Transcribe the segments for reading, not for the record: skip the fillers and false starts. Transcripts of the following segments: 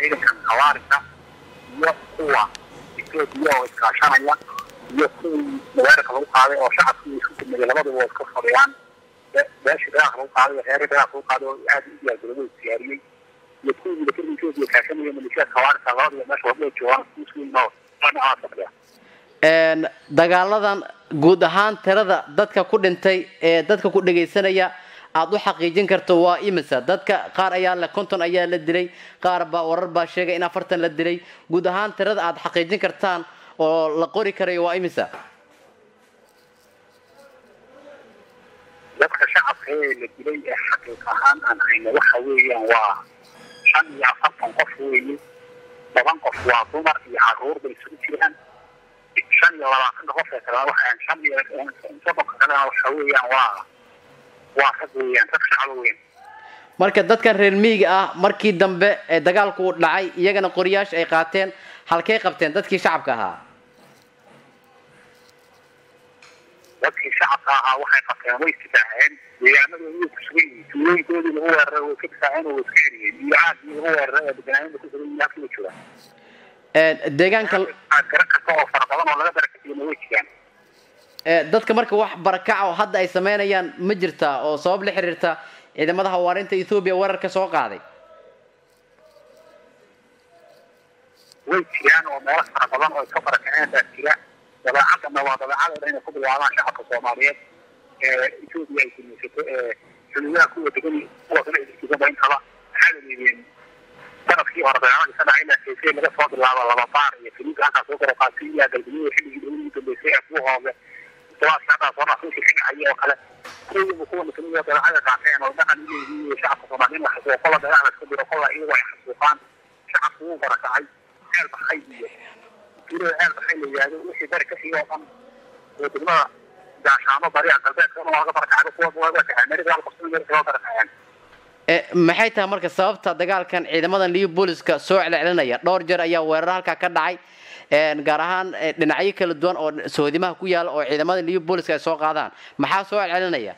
ciidankan xawaarka iyo kuwa Itoobiya oo iskaashanaya iyo kuwa magaalada lagu qaaday oo shacabku isku timid labadaba iska fadhiyaan beeshii lagu qaaday heerka lagu qaaday aad u diyaargaroway siyaariyay iyo kuwa Itoobiya kaashanaya milkiilaha xawaarka labadaba meesha wada joogaan isku dagaaladan guud ahaan tirada dadka ku dhintay ee dadka ku dhageysanaya aad u xaqiijin karto waa imisa dadka qaar ayaa la 50 ayaa la dilay qaar ba warar ba sheegay in 40 la dilay guud ahaan tirada aad xaqiijin kartaan oo la qori karayo waa imisa dadka shacabka ee la dilay ee xaqiiq ahaan aan hayno waxa weeyaan waa 45 qof weeye 7 qof waa dumar iyo caruur bay isugu jiraan 25 qof ee kale waxaan 5 qof kale waxa weeyaan waa xaqweeyaan dad shacab weyn marka dadkan reer miyiga ah markii dambe ee dagaalku u dhacay iyagana qoriyaash ay qaateen halkay qabteen dadkii shacabka ahaa dadkii shacabka ahaa waxay qabteen way istaaheen deegaanada ugu sugan tuulooyinkoodii lagu weeraray oo ka taxaan oo iska xiriyeen iyo aad lagu weeraray deegaanada ku sugan yahay ku jira deegaanka garaka oo farabadan oo laga barakaciyay way jiraan dadka marka wax barakac oo hadda ay sameynayaan ma jirta oo sabab la xiriirta ciidamada hawaarinta Itoobiya weerarka soo qaaday way jiraan oo meelo farabadan oo soo barakaceen dadkiga dabeecadna waa dabeecad inay ku bilaabaan shacabka Soomaaliyeed Itoobiya ay kumisato xiliyaha kuwa degan kuwa kale iska bayntada xaaladiin tarafkii hore dagaalada ka dhacay ilaa laga soo bilaabo laba baar iyo filiga halka soo kala qaatay iyo galbiyo xilligii ugu dambeysay ee ku hooga tawaasada soo raacay xilliga oo kale kuwa midnimo dagaalada qaateen oo dhaqan iyo shacabka Soomaaliyeed waxa soo qala dagaalada ka jira qolada iyagu ay xasuuqaan shacabku uu barakacay hal baxay iyo hal baxay leeyahay wixii baraka fiiyo oo wadamada gaashaamo bariga galbeedka oo laga barakacay kuwa wada ka Ameerika halka soo barakacay maxay tahay marka sababta dagaalkan ciidamadan Liiyo booliska soo celinaya dhowr jeer ayaa weerar halka ka dhacay gaar ahaan dhinacyo kala duwan oo soodimaha ku yaal oo ciidamada Liiyo booliska ay soo qaadaan maxaa soo celinaya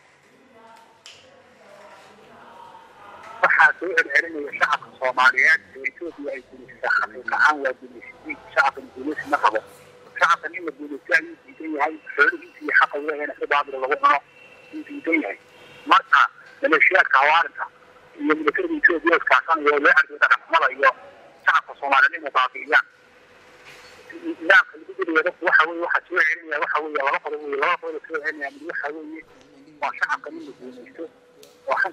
waxa soo celinaya shacabka Soomaaliyeed ee Itoobiya ay ku xaqiiqan waa bulshada shacabka booliska ma qabo shacabka in la booliska ay diidan xorriyadda iyo xaqooda inay ka baadiro lagu cuno diidan yahay marka maleeshiyadka hawaarinta iyo milkiilaha Itoobiya iskaashan iyo la arday dhaqamada iyo shacabka Soomaaliyeed ee baaqiyaan لا الجديد يدق وحوي واحد سوى علمي وحوي لا قدر ولا قدر سوى علمي وحوي وشعب كمل بينيسو وحنت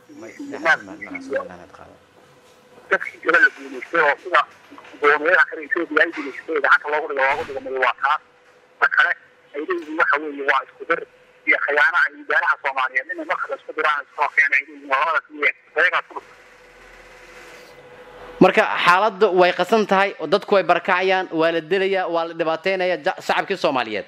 تفكير كلا بينيسو وكذا بومير آخر يسوي بيعيد بينيسو إذا حتى الله قدر من الواقع فكره أيضا وحوي واحد قدر في خيانة إدارة الصومالية لأن ما خلص قدر عن الصوف يعني أيضا وهذا فيه طريقة صرف marka xaaladdu way qasan tahay oo dadku way barakacayaan waa la dilaya waa la dhibaateynaya shacabka Soomaaliyeed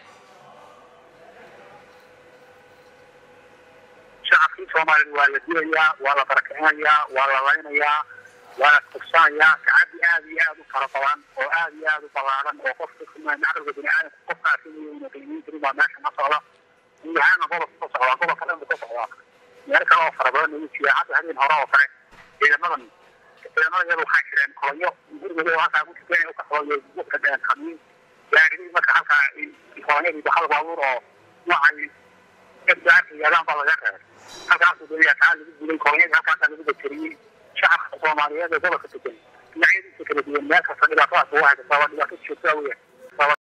shacabka Soomaaliyeed waa la dilaya waa la barakacaya waa la laynaya waa la qofsanaya kacadi aad iyo aad u farabadan oo aad iyo aad u ballaaran oo qofka macnaheedu bini'aadam qofkaas inuu qiimeyn karo ma meesha ma socdo inaana qofka kale ku socdo meel kale oo farabadan oo jiyaacad hadii hore oo kale ciidamadan iyadoo waxay jireen kolonyo guriga waxa uu keenay oo ka xooyo dadka dhan kamiin yaari marka halka kolonyada dhaxal baabuur oo waxay dadka yaalaan baa laga reebay halkaas uu leeyahay taa lagu dilay kolonyada halkaas lagu beeriyay shacabka Soomaaliyeed ee gobolka degan dhinacyadiisa kala duwan meel kasta dhibaato ah oo ay sabab dhibaato joogto ah